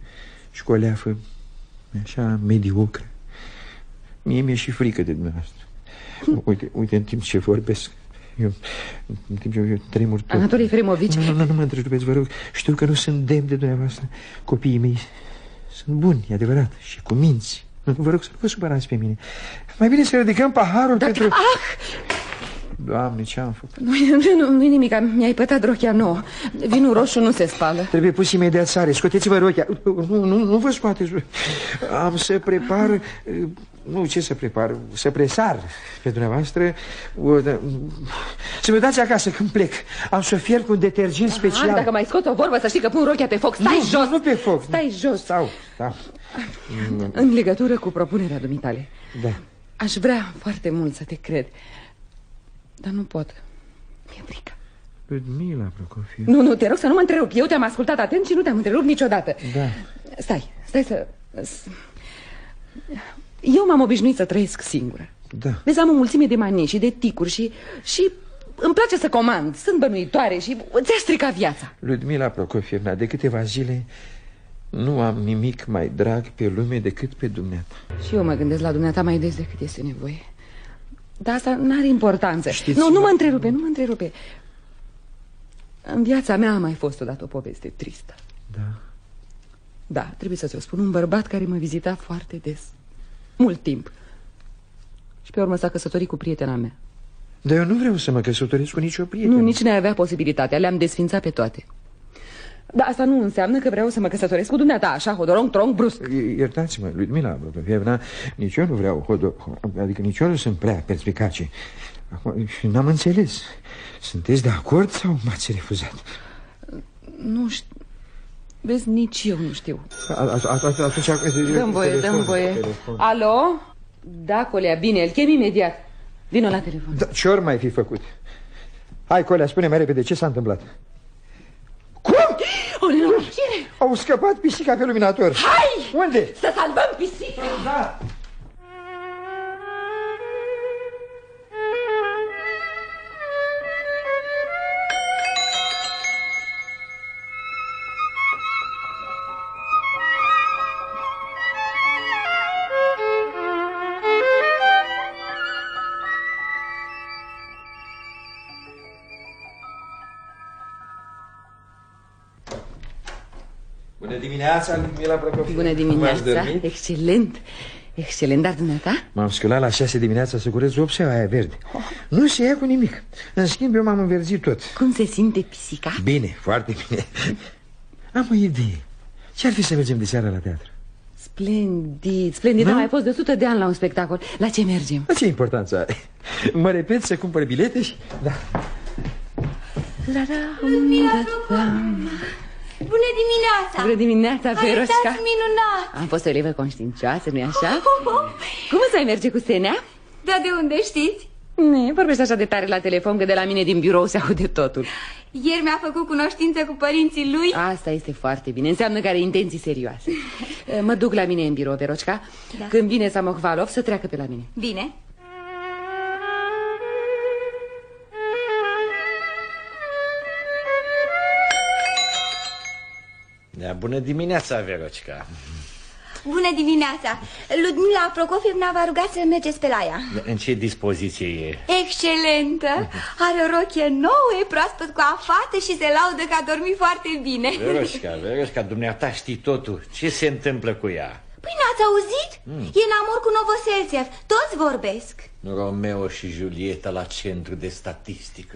și cu o leafă așa mediocră. Mie mi-e și frică de dumneavoastră. Uite, uite, în timp ce vorbesc, eu, în timp ce eu tremur tot. Anatole Efremovici. Nu, nu, nu mă întrerupeți, vă rog. Știu că nu sunt demn de dumneavoastră. Copiii mei sunt buni, e adevărat, și cu minți. Vă rog să nu vă supărați pe mine. Mai bine să ridicăm paharul da, pentru... Da, ah! Doamne, ce-am făcut? Nu-i nu, nu, nimic, mi-ai pătat rochia nouă. Vinul roșu nu se spală. Trebuie pus imediat sare, scoteți-vă rochia. Nu, nu, nu vă scoateți. Am să prepar... Nu, ce să prepar? Să presar pe dumneavoastră. Să vă dați acasă când plec. Am să fierb cu un detergent special. Aha, dacă mai scot o vorbă, să știi că pun rochia pe foc. Stai nu, jos! Nu pe foc. Stai jos. Stau, stau. În legătură cu propunerea dumitale. Da. Aș vrea foarte mult să te cred, dar nu pot. Mi-e frică. Ludmila Prokofiev. Nu, nu, te rog să nu mă întrerup. Eu te-am ascultat atent și nu te-am întrerupt niciodată. Da. Stai, stai să... Eu m-am obișnuit să trăiesc singură. Da. Vezi, am o mulțime de manii și de ticuri și... și îmi place să comand. Sunt bănuitoare și ți-a stricat viața. Ludmila Prokofievna, de câteva zile nu am nimic mai drag pe lume decât pe dumneata. Și eu mă gândesc la dumneata mai des decât este nevoie. Dar asta n-are importanță. Știți, nu, nu mă întrerupe, nu mă întrerupe. În viața mea a mai fost odată o poveste tristă. Da? Da, trebuie să ți-o spun. Un bărbat care mă vizita foarte des. Mult timp. Și pe urmă s-a căsătorit cu prietena mea. Dar eu nu vreau să mă căsătoresc cu nicio prietenă. Nu, nici n-ai avea posibilitatea. Le-am desfințat pe toate. Dar asta nu înseamnă că vreau să mă căsătoresc cu dumneata, așa, hodorong, trong, brusc. Iertați-mă, Ludmila Prokofievna, nici eu nu vreau hodor... Adică nici eu nu sunt prea perspicace. N-am înțeles. Sunteți de acord sau m-ați refuzat? Nu știu. Vezi, nici eu nu știu. Atunci... Dă-mi voie, dă-mi voie. Alo? Da, Colea, bine, îl chem imediat. Vino la telefon. Da, ce ori mai fi făcut? Hai, Colea, spune mai repede ce s-a întâmplat. Cum? O nenorocire! Au scăpat pisica pe luminator. Hai! Unde? Să salvăm pisica! Da! Bună dimineața, Ludmila Prokofievna. Bună dimineața, excelent. Excelent, dar dumneata? M-am sculat la șase dimineața să curăț vopseaua aia verde. oh. Nu se ia cu nimic. În schimb, eu m-am înverzit tot. Cum se simte pisica? Bine, foarte bine. Am o idee. Ce-ar fi să mergem de seară la teatru? Splendid, splendid. Am mai fost de sută de ani la un spectacol. La ce mergem? La ce importanță are? Mă repet să cumpăr bilete și... Da. Ludmila Prokofiev. Bună dimineața! Bună dimineața, Veroșca! Arătați minunat! Am fost o elevă conștiincioasă, nu-i așa? Oh, oh. Cum să-i merge cu Senea? Da, de unde știți? Ne, vorbește așa de tare la telefon că de la mine din birou se aude totul. Ieri mi-a făcut cunoștință cu părinții lui. Asta este foarte bine, înseamnă că are intenții serioase. Mă duc la mine în birou, Veroșca. Da. Când vine Samohvalov să treacă pe la mine. Bine. Da, bună dimineața, Verocica. Bună dimineața. Ludmila Prokofievna v-a rugat să mergeți pe la ea. În ce dispoziție e? Excelentă. Are o rochie nouă, e proaspăt coafată și se laudă că a dormit foarte bine. Verocica, Verocica, dumneata știi totul. Ce se întâmplă cu ea? Păi n-ați auzit? Mm. E în amor cu Novoseltsev. Toți vorbesc. Romeo și Julieta la centru de statistică.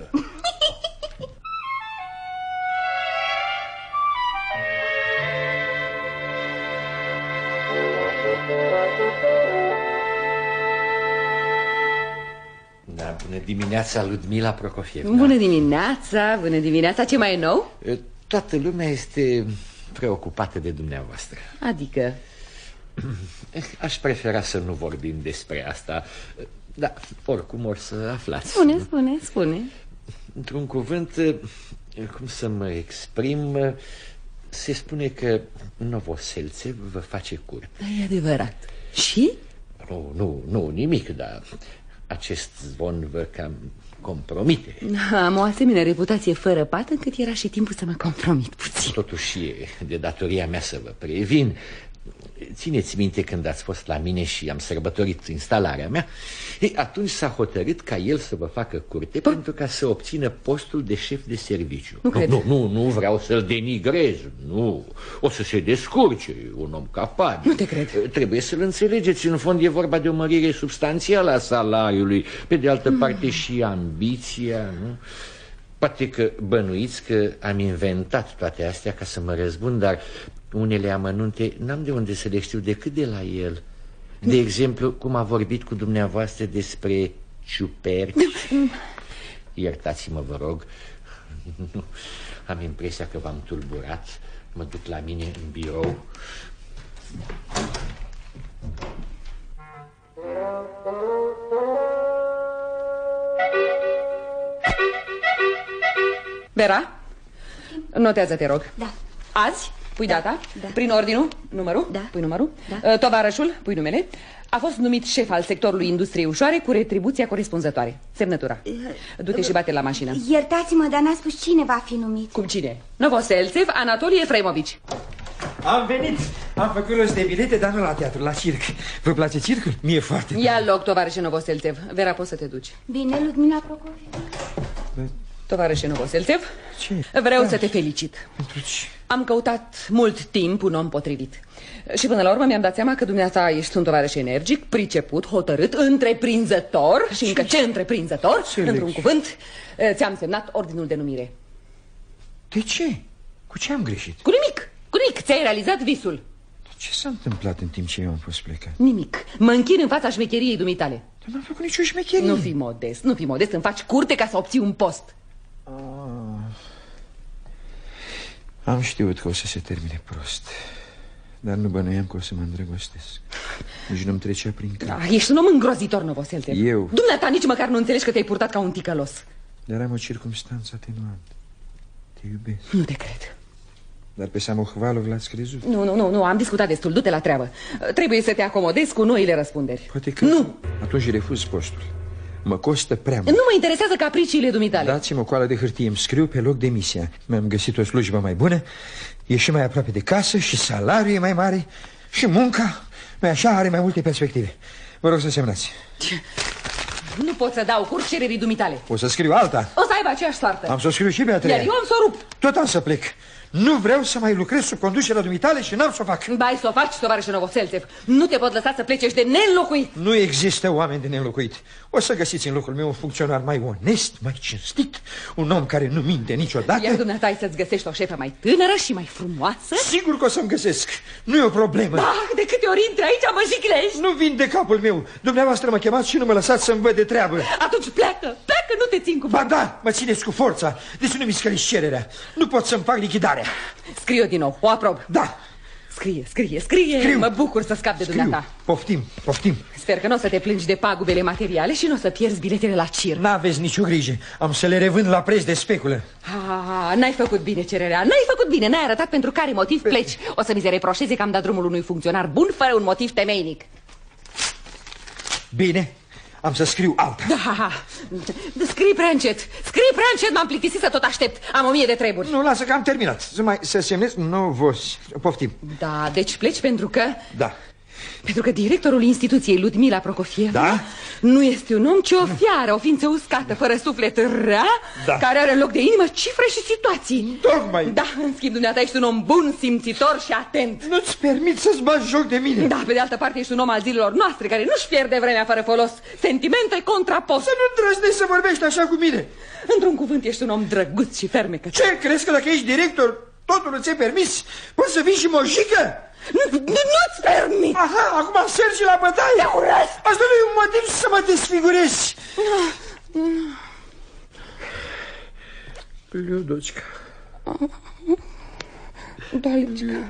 Da, bună dimineața, Ludmila Prokofievna. Bună dimineața, bună dimineața, ce mai e nou? Toată lumea este preocupată de dumneavoastră. Adică? Aș prefera să nu vorbim despre asta. Da, oricum or să aflați. Spune, spune, spune. Într-un cuvânt, cum să mă exprim, se spune că Novoseltsev vă face curte. Da, e adevărat. Și? Nu, nu, nu, nimic, dar acest zvon vă cam compromite. Am o asemenea reputație fără pată încât era și timpul să mă compromit puțin. Totuși e de datoria mea să vă previn. țineți minte când ați fost la mine și am sărbătorit instalarea mea? E, atunci s-a hotărât ca el să vă facă curte P pentru ca să obțină postul de șef de serviciu. Nu, nu, nu, nu, nu vreau să-l denigrez, nu. O să se descurce, un om capabil. Nu te cred. Trebuie să-l înțelegeți, în fond e vorba de o mărire substanțială a salariului. Pe de altă parte și ambiția, nu? Poate că bănuiți că am inventat toate astea ca să mă răzbun, dar unele amănunte n-am de unde să le știu decât de la el. De exemplu, cum a vorbit cu dumneavoastră despre ciuperci. Iertați-mă, vă rog. Am impresia că v-am tulburat. Mă duc la mine în birou. Vera, notează, te rog. Da. Azi, pui da. data, da. prin ordinul, numărul, da. pui numărul, da. tovarășul, pui numele. A fost numit șef al sectorului industriei ușoare cu retribuția corespunzătoare. Semnătura. Du-te și bate la mașină. Iertați-mă, dar n-a spus cine va fi numit. Cum cine? Novoseltsev Anatoli Efreimovici. Am venit, am făcut rost de bilete, dar nu la teatru, la circ. Vă place circul? Mie foarte. Ia loc, tovarășe Novoseltsev. Vera, poți să te duci. Bine, Ludmila Prokofiev. Tovarășe Novoseltsev, ce? vreau da. să te felicit. Pentru ce? Am căutat mult timp un om potrivit. Și până la urmă mi-am dat seama că dumneata ești un tovarăș energic, priceput, hotărât, întreprinzător. Și încă ce întreprinzător? Într-un cuvânt, ți-am semnat ordinul de numire. De ce? Cu ce am greșit? Cu nimic, cu nimic, ți-ai realizat visul. Ce s-a întâmplat în timp ce eu am fost plecat? Nimic, mă închin în fața șmecheriei dumitale. Dar n-am făcut nicio șmecherie. Nu fi modest, nu fi modest, îmi faci curte ca să obții un post. Ah. Am știut că o să se termine prost, dar nu bănuiam că o să mă îndrăgostesc. Nici nu-mi trecea prin cap. Da, ești un om îngrozitor, Novoseltsev. Eu? Dumneata nici măcar nu înțelegi că te-ai purtat ca un ticălos. Dar am o circumstanță atenuantă. Te iubesc. Nu te cred. Dar pe Samohvalov l-ați crezut? Nu, nu, nu, nu, am discutat destul, du-te la treabă. Trebuie să te acomodezi cu noile răspunderi. Poate că... Nu! Atunci refuz postul. Mă costă prea mult. Nu mă interesează capriciile dumitale. Dați-mi o coală de hârtie, îmi scriu pe loc demisia. Mi-am găsit o slujbă mai bună, e și mai aproape de casă și salariul e mai mare și munca, nu așa, are mai multe perspective. Vă rog să semnați. Nu pot să dau curs cererii dumitale. O să scriu alta. O să aibă aceeași soartă. Am să o scriu și pe a treia. Iar eu am să o rup. Tot am să plec. Nu vreau să mai lucrez sub conducerea dumitale și n-am să o fac. Bai să o faci, tovarășe Novoseltsev. Nu te pot lăsa să pleci, ești de neînlocuit. Nu există oameni de neînlocuit. O să găsiți în locul meu un funcționar mai onest, mai cinstit, un om care nu minte niciodată. Iar dumneata ai să-ți găsești o șefă mai tânără și mai frumoasă? Sigur că o să-mi găsesc. Nu e o problemă. Da, de câte ori intri aici mă jiglești. Nu vin de capul meu. Dumneavoastră mă chemați și nu mă lăsați să-mi văd de treabă. Atunci pleacă, pleacă, nu te țin cu ba da, mă țineți cu forța. Deci nu mi scăliți cererea. Nu pot să-mi fac lichidarea. Scriu din nou, o aprob. Da. Scrie, scrie, scrie. Scriu. Mă bucur să scap de dumneata. Poftim, poftim. Sper că nu o să te plângi de pagubele materiale și nu o să pierzi biletele la circ. N-aveți nicio grijă. Am să le revând la preț de speculă. Ah, n-ai făcut bine cererea, n-ai făcut bine, n-ai arătat pentru care motiv pleci. O să mi se reproșeze că am dat drumul unui funcționar bun fără un motiv temeinic. Bine, am să scriu alta. Da, scrii prea încet, scrii prea încet, m-am plictisit să tot aștept. Am o mie de treburi. Nu, lasă că am terminat. Să mai să semnez. Nu vă poftim. Da, deci pleci pentru că... Da. Pentru că directorul instituției, Ludmila Prokofiev, da? Nu este un om, ci o fiară, o ființă uscată, fără suflet, rea, da. Care are în loc de inimă cifre și situații. Tocmai. Da, în schimb, dumneata ești un om bun, simțitor și atent. Nu-ți permit să-ți bagi joc de mine. Da, pe de altă parte ești un om al zilelor noastre, care nu-și pierde vremea fără folos. Sentimente contrapost. Să nu îndrăznești să vorbești așa cu mine. Într-un cuvânt, ești un om drăguț și fermecător. Ce, crezi că dacă ești director, totul îți e permis? Poți să vii și mojică? Nu-ți permit! Aha, acum sergi la bătaie! Te urăsc! Asta nu e un motiv să mă desfigurezi! Liudocica. Da, Liudocica.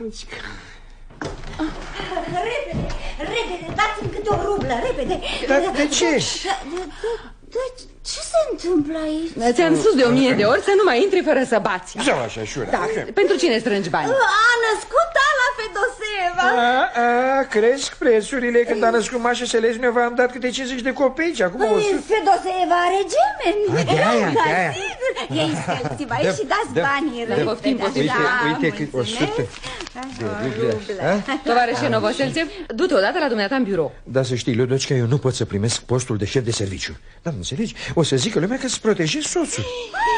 Repede, repede, dați-mi câte o rublă, repede. Dar de ce? Dar ce se întâmplă aici? Ți-am spus de o mie de ori să nu mai intri fără să bați. Zău așa, șura. Da, pentru cine strângi bani? A născut Ala Fedoseva. A, a, cresc prețurile. Când a născut Mașa Selezniu, v-am dat câte cincizeci de copeici. Acum o sută. Fedoseeva are gemeni. De aia, de aia. Sigur. Ei scălți-vă aici și dați banii. Uite, uite cât o sută de ruble. Tovarășe Novoselțev, du-te odată la dumneata în birou. Da, să știi, Ludocica, eu nu pot să primesc postul de șef de serviciu. Da, nu înțelegi? O să zică lumea că îți protejezi soțul.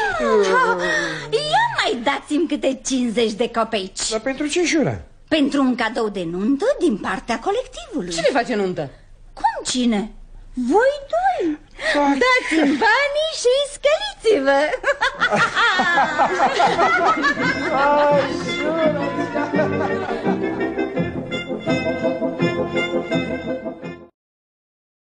Ia mai dați-mi câte cincizeci de copeici. Dar pentru ce jura? Pentru un cadou de nuntă din partea colectivului. Cine face nuntă? Cum cine? Voi doi. Dați-mi banii și scăliți-vă. Ai,